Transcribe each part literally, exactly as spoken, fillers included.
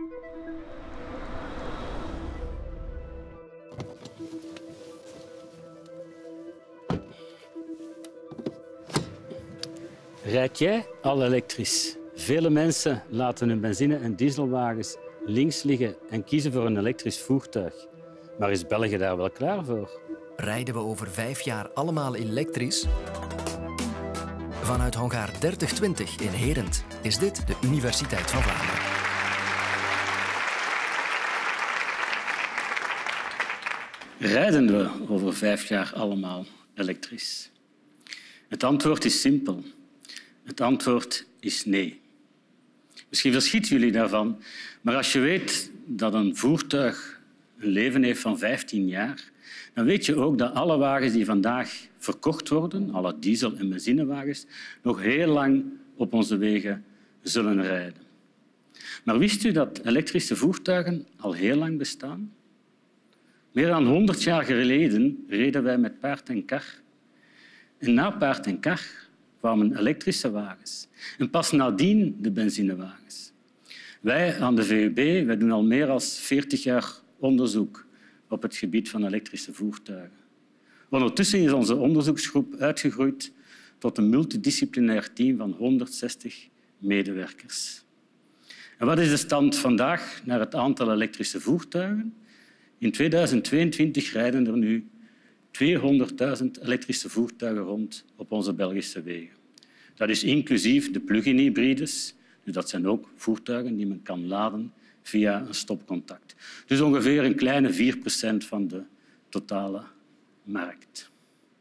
Rijd jij al elektrisch? Vele mensen laten hun benzine- en dieselwagens links liggen en kiezen voor een elektrisch voertuig. Maar is België daar wel klaar voor? Rijden we over vijf jaar allemaal elektrisch? Vanuit hangar dertig twintig in Herent is dit de Universiteit van Vlaanderen. Rijden we over vijf jaar allemaal elektrisch? Het antwoord is simpel. Het antwoord is nee. Misschien verschieten jullie daarvan, maar als je weet dat een voertuig een leven heeft van vijftien jaar, dan weet je ook dat alle wagens die vandaag verkocht worden, alle diesel- en benzinewagens, nog heel lang op onze wegen zullen rijden. Maar wist u dat elektrische voertuigen al heel lang bestaan? Meer dan honderd jaar geleden reden wij met paard en kar. En na paard en kar kwamen elektrische wagens. En pas nadien de benzinewagens. Wij aan de V U B wij doen al meer dan veertig jaar onderzoek op het gebied van elektrische voertuigen. Ondertussen is onze onderzoeksgroep uitgegroeid tot een multidisciplinair team van honderdzestig medewerkers. En wat is de stand vandaag naar het aantal elektrische voertuigen? In tweeduizend tweeëntwintig rijden er nu tweehonderdduizend elektrische voertuigen rond op onze Belgische wegen. Dat is inclusief de plug-in hybrides. Dus dat zijn ook voertuigen die men kan laden via een stopcontact. Dus ongeveer een kleine vier procent van de totale markt.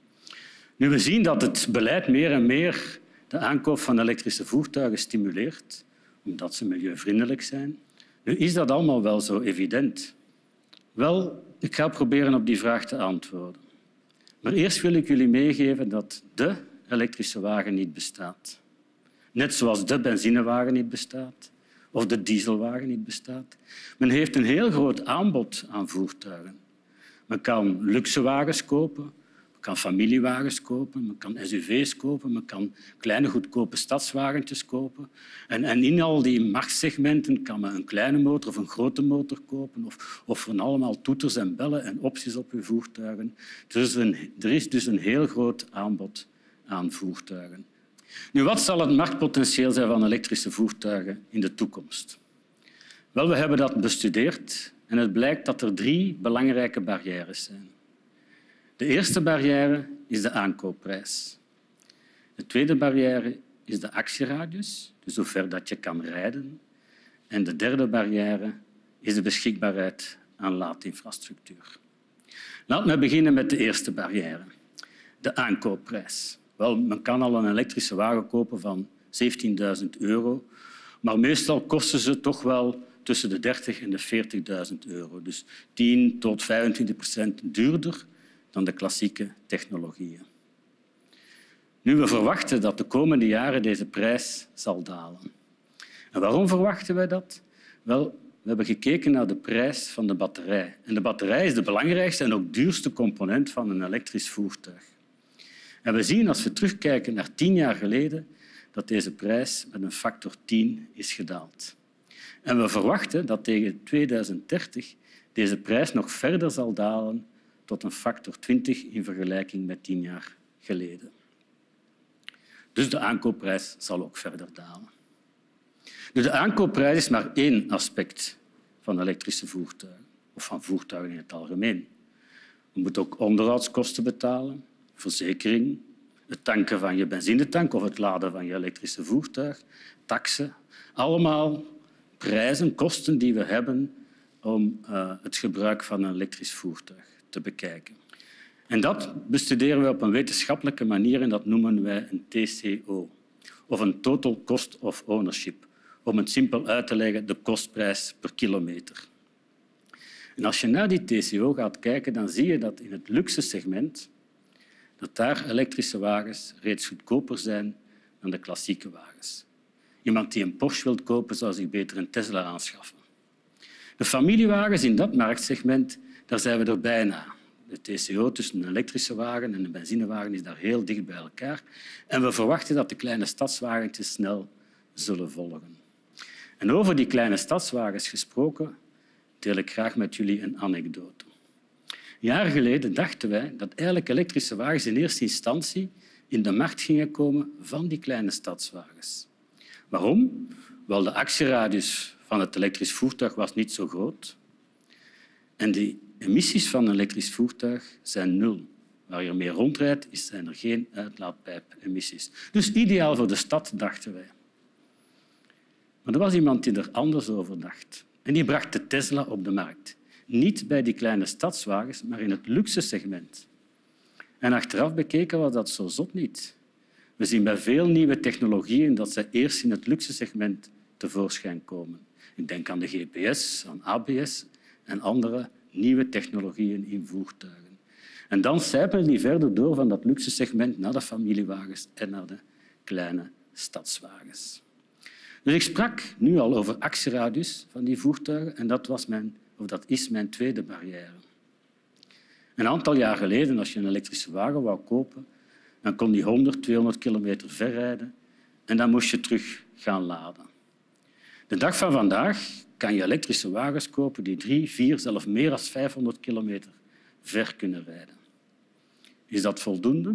Nu, we zien dat het beleid meer en meer de aankoop van elektrische voertuigen stimuleert, omdat ze milieuvriendelijk zijn. Nu is dat allemaal wel zo evident. Wel, ik ga proberen op die vraag te antwoorden. Maar eerst wil ik jullie meegeven dat de elektrische wagen niet bestaat. Net zoals de benzinewagen niet bestaat of de dieselwagen niet bestaat. Men heeft een heel groot aanbod aan voertuigen. Men kan luxe wagens kopen, men kan familiewagens kopen, men kan S U V's kopen, men kan kleine goedkope stadswagentjes kopen. En, en in al die marktsegmenten kan men een kleine motor of een grote motor kopen of, of van allemaal toeters en bellen en opties op uw voertuigen. Dus een, er is dus een heel groot aanbod aan voertuigen. Nu, wat zal het marktpotentieel zijn van elektrische voertuigen in de toekomst? Wel, we hebben dat bestudeerd en het blijkt dat er drie belangrijke barrières zijn. De eerste barrière is de aankoopprijs. De tweede barrière is de actieradius, dus hoe ver dat je kan rijden. En de derde barrière is de beschikbaarheid aan laadinfrastructuur. Laten we beginnen met de eerste barrière, de aankoopprijs. Wel, men kan al een elektrische wagen kopen van zeventienduizend euro, maar meestal kosten ze toch wel tussen de dertig en de veertigduizend euro. Dus tien tot vijfentwintig procent duurder dan de klassieke technologieën. Nu, we verwachten dat de komende jaren deze prijs zal dalen. En waarom verwachten wij dat? Wel, we hebben gekeken naar de prijs van de batterij. En de batterij is de belangrijkste en ook duurste component van een elektrisch voertuig. En we zien, als we terugkijken naar tien jaar geleden, dat deze prijs met een factor tien is gedaald. En we verwachten dat tegen tweeduizend dertig deze prijs nog verder zal dalen tot een factor twintig in vergelijking met tien jaar geleden. Dus de aankoopprijs zal ook verder dalen. Nu, de aankoopprijs is maar één aspect van elektrische voertuigen, of van voertuigen in het algemeen. Je moet ook onderhoudskosten betalen, verzekering, het tanken van je benzinetank of het laden van je elektrische voertuig, taksen. Allemaal prijzen, kosten die we hebben om uh, het gebruik van een elektrisch voertuig te bekijken. En dat bestuderen we op een wetenschappelijke manier en dat noemen wij een T C O, of een Total Cost of Ownership, om het simpel uit te leggen, de kostprijs per kilometer. En als je naar die T C O gaat kijken, dan zie je dat in het luxe segment dat daar elektrische wagens reeds goedkoper zijn dan de klassieke wagens. Iemand die een Porsche wil kopen, zou zich beter een Tesla aanschaffen. De familiewagens in dat marktsegment, daar zijn we er bijna. De T C O tussen een elektrische wagen en een benzinewagen is daar heel dicht bij elkaar. En we verwachten dat de kleine stadswagentjes snel zullen volgen. En over die kleine stadswagens gesproken, deel ik graag met jullie een anekdote. Jaren geleden dachten wij dat eigenlijk elektrische wagens in eerste instantie in de markt gingen komen van die kleine stadswagens. Waarom? Wel, de actieradius van het elektrisch voertuig was niet zo groot. En de emissies van een elektrisch voertuig zijn nul. Waar je mee rondrijdt, zijn er geen uitlaatpijpemissies. Dus ideaal voor de stad, dachten wij. Maar er was iemand die er anders over dacht. En die bracht de Tesla op de markt. Niet bij die kleine stadswagens, maar in het luxe segment. En achteraf bekeken was dat zo zot niet. We zien bij veel nieuwe technologieën dat ze eerst in het luxe segment tevoorschijn komen. Ik denk aan de G P S, aan A B S en andere nieuwe technologieën in voertuigen. En dan sijpelen die verder door van dat luxe segment naar de familiewagens en naar de kleine stadswagens. Dus ik sprak nu al over actieradius van die voertuigen en dat, was mijn, of dat is mijn tweede barrière. Een aantal jaar geleden, als je een elektrische wagen wou kopen, dan kon die honderd, tweehonderd kilometer ver rijden en dan moest je terug gaan laden. De dag van vandaag kan je elektrische wagens kopen die drie, vier, zelfs meer dan vijfhonderd kilometer ver kunnen rijden. Is dat voldoende?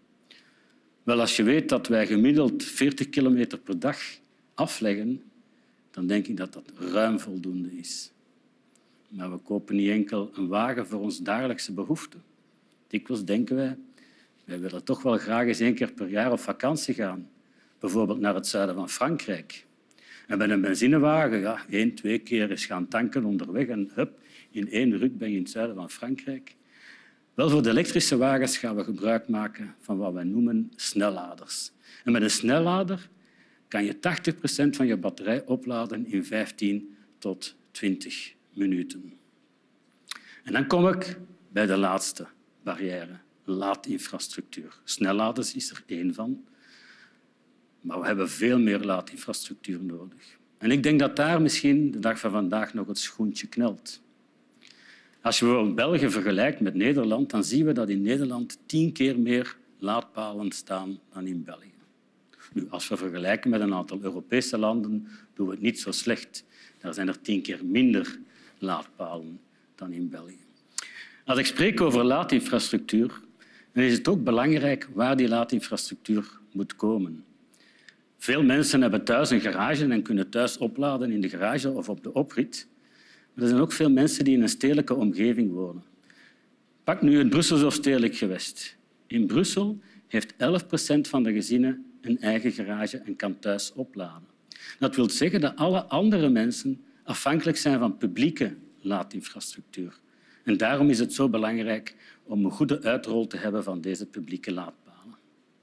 Wel, als je weet dat wij gemiddeld veertig kilometer per dag afleggen, dan denk ik dat dat ruim voldoende is. Maar we kopen niet enkel een wagen voor ons dagelijkse behoeften. Dikwijls denken wij, wij willen toch wel graag eens één keer per jaar op vakantie gaan. Bijvoorbeeld naar het zuiden van Frankrijk. En met een benzinewagen, ja, één, twee keer eens gaan tanken onderweg en hup, in één ruk ben je in het zuiden van Frankrijk. Wel, voor de elektrische wagens gaan we gebruik maken van wat wij noemen snelladers. En met een snellader kan je tachtig procent van je batterij opladen in vijftien tot twintig minuten. En dan kom ik bij de laatste barrière, laadinfrastructuur. Snelladers is er één van, maar we hebben veel meer laadinfrastructuur nodig. En ik denk dat daar misschien de dag van vandaag nog het schoentje knelt. Als je bijvoorbeeld België vergelijkt met Nederland, dan zien we dat in Nederland tien keer meer laadpalen staan dan in België. Nu, als we vergelijken met een aantal Europese landen, doen we het niet zo slecht. Daar zijn er tien keer minder laadpalen dan in België. Als ik spreek over laadinfrastructuur, dan is het ook belangrijk waar die laadinfrastructuur moet komen. Veel mensen hebben thuis een garage en kunnen thuis opladen in de garage of op de oprit. Maar er zijn ook veel mensen die in een stedelijke omgeving wonen. Pak nu het Brusselse stedelijk gewest. In Brussel heeft elf procent van de gezinnen een eigen garage en kan thuis opladen. Dat wil zeggen dat alle andere mensen afhankelijk zijn van publieke laadinfrastructuur. En daarom is het zo belangrijk om een goede uitrol te hebben van deze publieke laadpalen.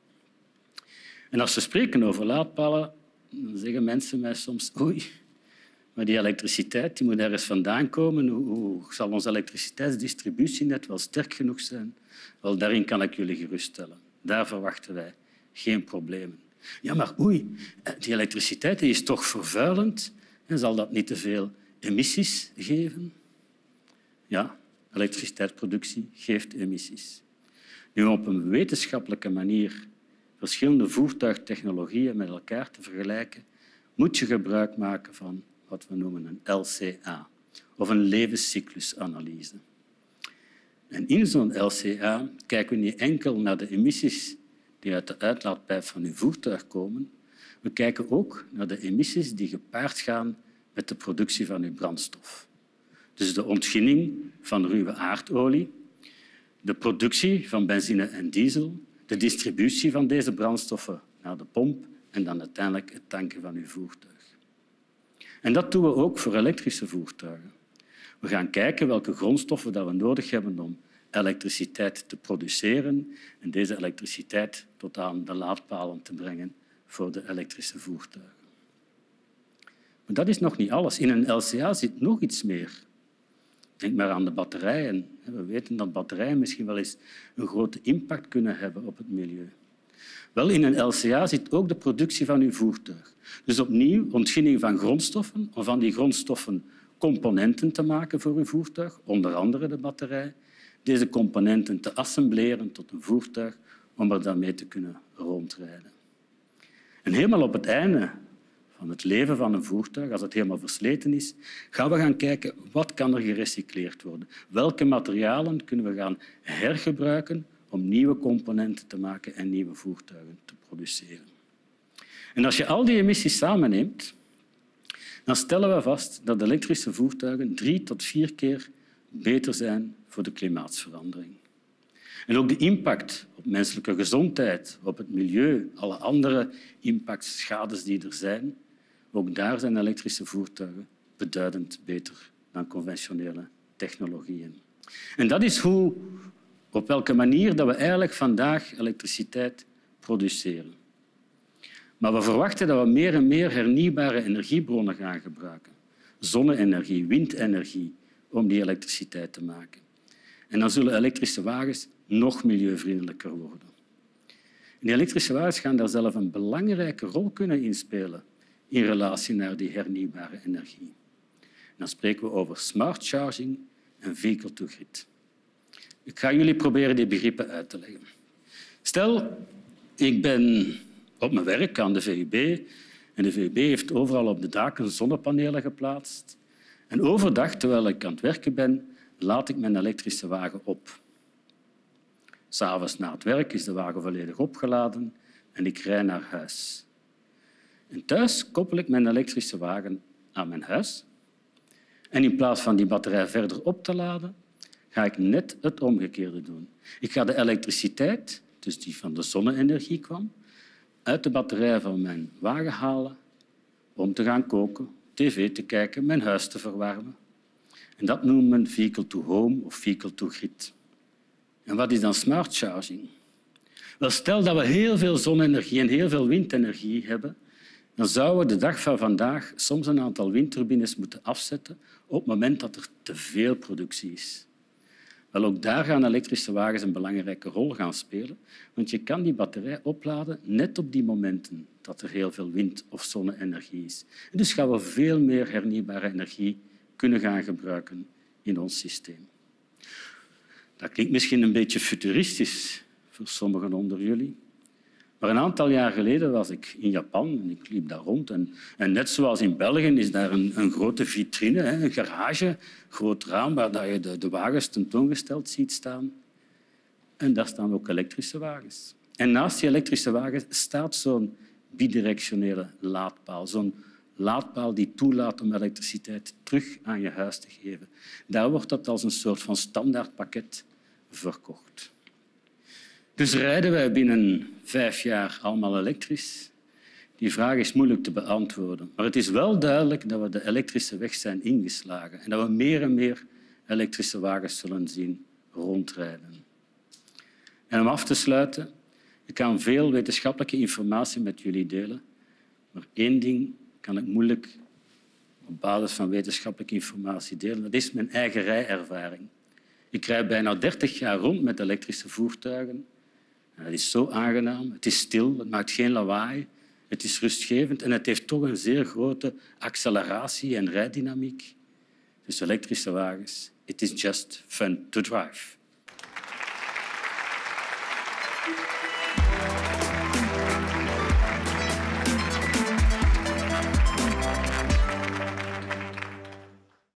En als we spreken over laadpalen, dan zeggen mensen mij soms oei, maar die elektriciteit die moet ergens vandaan komen. Hoe zal ons elektriciteitsdistributienet wel sterk genoeg zijn? Wel, daarin kan ik jullie geruststellen. Daar verwachten wij geen problemen. Ja, maar oei, die elektriciteit die is toch vervuilend en zal dat niet te veel emissies geven? Ja, elektriciteitsproductie geeft emissies. Nu, om op een wetenschappelijke manier verschillende voertuigtechnologieën met elkaar te vergelijken, moet je gebruik maken van wat we noemen een L C A, of een levenscyclusanalyse. En in zo'n L C A kijken we niet enkel naar de emissies die uit de uitlaatpijp van uw voertuig komen, we kijken ook naar de emissies die gepaard gaan met de productie van uw brandstof. Dus de ontginning van ruwe aardolie, de productie van benzine en diesel, de distributie van deze brandstoffen naar de pomp en dan uiteindelijk het tanken van uw voertuig. En dat doen we ook voor elektrische voertuigen. We gaan kijken welke grondstoffen dat we nodig hebben om elektriciteit te produceren en deze elektriciteit tot aan de laadpalen te brengen voor de elektrische voertuigen. Maar dat is nog niet alles. In een L C A zit nog iets meer. Denk maar aan de batterijen. We weten dat batterijen misschien wel eens een grote impact kunnen hebben op het milieu. Wel, in een L C A zit ook de productie van uw voertuig. Dus opnieuw ontginning van grondstoffen, om van die grondstoffen componenten te maken voor uw voertuig, onder andere de batterij, deze componenten te assembleren tot een voertuig om er dan mee te kunnen rondrijden. En helemaal op het einde van het leven van een voertuig, als het helemaal versleten is, gaan we gaan kijken wat kan er gerecycleerd worden. Welke materialen kunnen we gaan hergebruiken om nieuwe componenten te maken en nieuwe voertuigen te produceren. En als je al die emissies samenneemt, dan stellen we vast dat elektrische voertuigen drie tot vier keer beter zijn voor de klimaatsverandering. En ook de impact op menselijke gezondheid, op het milieu, alle andere impactschades die er zijn, ook daar zijn elektrische voertuigen beduidend beter dan conventionele technologieën. En dat is hoe, op welke manier dat we eigenlijk vandaag elektriciteit produceren. Maar we verwachten dat we meer en meer hernieuwbare energiebronnen gaan gebruiken. Zonne-energie, windenergie, om die elektriciteit te maken. En dan zullen elektrische wagens nog milieuvriendelijker worden. En die elektrische wagens gaan daar zelf een belangrijke rol kunnen inspelen in relatie naar die hernieuwbare energie. En dan spreken we over smart charging en vehicle-to-grid. Ik ga jullie proberen die begrippen uit te leggen. Stel, ik ben op mijn werk aan de V U B en de V U B heeft overal op de daken zonnepanelen geplaatst. En overdag, terwijl ik aan het werken ben, laat ik mijn elektrische wagen op. 'S Avonds na het werk is de wagen volledig opgeladen en ik rijd naar huis. En thuis koppel ik mijn elektrische wagen aan mijn huis. En in plaats van die batterij verder op te laden, ga ik net het omgekeerde doen. Ik ga de elektriciteit, dus die van de zonne-energie kwam, uit de batterij van mijn wagen halen om te gaan koken, tv te kijken, mijn huis te verwarmen. En dat noemt men vehicle-to-home of vehicle-to-grid. En wat is dan smart charging? Wel, stel dat we heel veel zonne-energie en heel veel windenergie hebben, dan zouden we de dag van vandaag soms een aantal windturbines moeten afzetten op het moment dat er te veel productie is. Wel, ook daar gaan elektrische wagens een belangrijke rol gaan spelen, want je kan die batterij opladen net op die momenten dat er heel veel wind- of zonne-energie is. En dus gaan we veel meer hernieuwbare energie kunnen gaan gebruiken in ons systeem. Dat klinkt misschien een beetje futuristisch voor sommigen onder jullie. Maar een aantal jaar geleden was ik in Japan en ik liep daar rond. En, en net zoals in België is daar een, een grote vitrine, hè, een garage, een groot raam waar je de, de wagens tentoongesteld ziet staan. En daar staan ook elektrische wagens. En naast die elektrische wagens staat zo'n bidirectionele laadpaal. Zo'n laadpaal die toelaat om elektriciteit terug aan je huis te geven. Daar wordt dat als een soort van standaardpakket verkocht. Dus rijden wij binnen vijf jaar allemaal elektrisch? Die vraag is moeilijk te beantwoorden. Maar het is wel duidelijk dat we de elektrische weg zijn ingeslagen en dat we meer en meer elektrische wagens zullen zien rondrijden. En om af te sluiten, ik kan veel wetenschappelijke informatie met jullie delen, maar één ding kan ik moeilijk op basis van wetenschappelijke informatie delen. Dat is mijn eigen rijervaring. Ik rijd bijna dertig jaar rond met elektrische voertuigen. Het is zo aangenaam. Het is stil, het maakt geen lawaai, het is rustgevend en het heeft toch een zeer grote acceleratie en rijdynamiek. Dus elektrische wagens, it is just fun to drive.